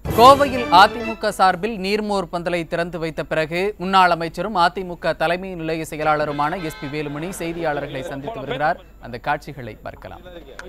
கோவையில் அதிமுக சார்பில் நீர்மோர் பந்தலை திறந்து வைத்த பிறகு முன்னாள் அமைச்சரும் அதிமுக தலைமை நிலைய செயலாளருமான எஸ்.பி. வேலுமணி செய்தியாளர்களை சந்தித்து வருகிறார். அந்த காட்சிகளை பார்க்கலாம்.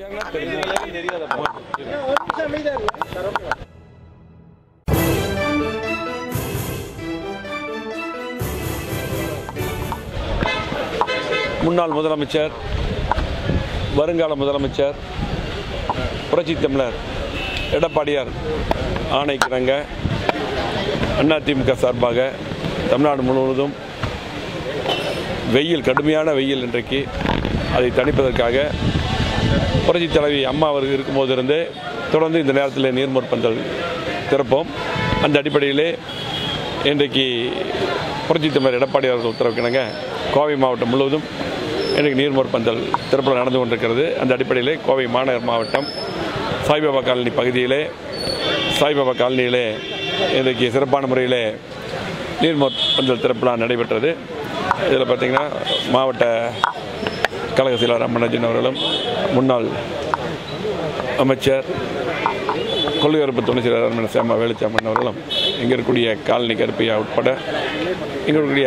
முன்னாள் முதலமைச்சர், வருங்கால முதலமைச்சர், புரட்சி தமிழர் எடப்பாடியார் ஆணைக்கிணங்க அதிமுக சார்பாக தமிழ்நாடு முழுவதும் வெயில், கடுமையான வெயில் இன்றைக்கு, அதை தணிப்பதற்காக புரட்சி தலைவி அம்மா அவர்கள் இருக்கும்போதிருந்து தொடர்ந்து இந்த நேரத்தில் நீர்மோர் பந்தல் திறப்போம். அந்த அடிப்படையிலே இன்றைக்கு புரட்சி தமிழர் எடப்பாடியார் அவர்கள் உத்தரவுக்கிணங்க கோவை மாவட்டம் முழுவதும் இன்றைக்கு நீர்மோர் பந்தல் திறப்பு நடந்து கொண்டிருக்கிறது. அந்த அடிப்படையிலே கோவை மாநகர் மாவட்டம் சாய்பாபா காலனி பகுதியிலே, சாய்பாபா காலனியிலே இன்றைக்கு சிறப்பான முறையில் நீர்மோர் பந்தல் திறப்பு நடைபெற்றது. இதில் பார்த்திங்கன்னா மாவட்ட கழக செயலாளர் அம்மராஜன் அவர்களும், முன்னாள் அமைச்சர் கொள்கையரப்பு துணை செயலாளர் சேமா வேலுச்சாமன் அவர்களும், இங்கே இருக்கக்கூடிய காலனி கருப்பையா உட்பட இங்கே இருக்கக்கூடிய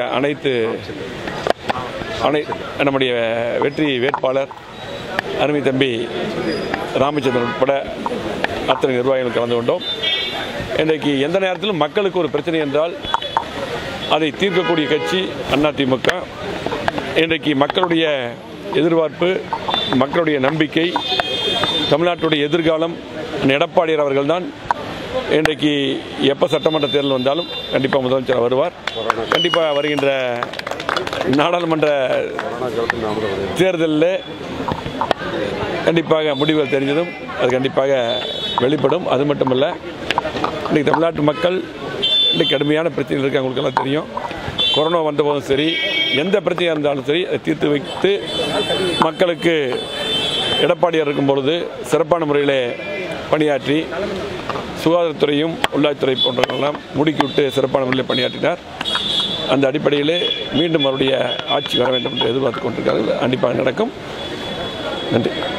நம்முடைய வெற்றி வேட்பாளர் அருமை தம்பி ராமச்சந்திரன் உட்பட அத்தனை நிர்வாகிகள் கலந்து கொண்டோம். இன்றைக்கு எந்த நேரத்திலும் மக்களுக்கு ஒரு பிரச்சனை என்றால் அதை தீர்க்கக்கூடிய கட்சி அதிமுக. இன்றைக்கு மக்களுடைய எதிர்பார்ப்பு, மக்களுடைய நம்பிக்கை, தமிழ்நாட்டுடைய எதிர்காலம் எடப்பாடியார் அவர்கள்தான். இன்றைக்கு எப்போ சட்டமன்ற தேர்தல் வந்தாலும் கண்டிப்பாக முதலமைச்சர் வருவார். கண்டிப்பாக வருகின்ற நாடாளுமன்ற தேர்தலில் கண்டிப்பாக முடிவுகள் தெரிஞ்சதும் அது கண்டிப்பாக வெளிப்படும். அது மட்டுமல்ல, இன்றைக்கு தமிழ்நாட்டு மக்கள் இன்றைக்கு கடுமையான பிரச்சனை இருக்குது. அவங்களுக்கெல்லாம் தெரியும். கொரோனா வந்தபோதும் சரி, எந்த பிரச்சனையாக இருந்தாலும் சரி, அதை தீர்த்து வைத்து மக்களுக்கு எடப்பாடியார் இருக்கும் பொழுது சிறப்பான முறையில் பணியாற்றி சுகாதாரத்துறையும் உள்ளாட்சித்துறை போன்றவர்களெல்லாம் முடுக்கிவிட்டு சிறப்பான முறையில் பணியாற்றினார். அந்த அடிப்படையிலே மீண்டும் அவருடைய ஆட்சி வர வேண்டும் என்று எதிர்பார்த்து கொண்டிருக்கிறார்கள். கண்டிப்பாக நடக்கும். நன்றி.